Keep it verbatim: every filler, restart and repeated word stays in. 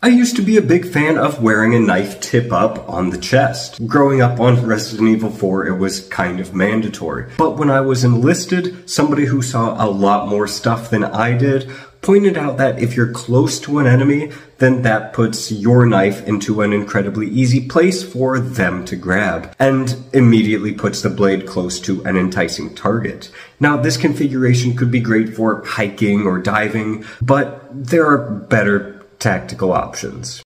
I used to be a big fan of wearing a knife tip up on the chest. Growing up on Resident Evil four, it was kind of mandatory. But when I was enlisted, somebody who saw a lot more stuff than I did pointed out that if you're close to an enemy, then that puts your knife into an incredibly easy place for them to grab, and immediately puts the blade close to an enticing target. Now, this configuration could be great for hiking or diving, but there are better tactical options.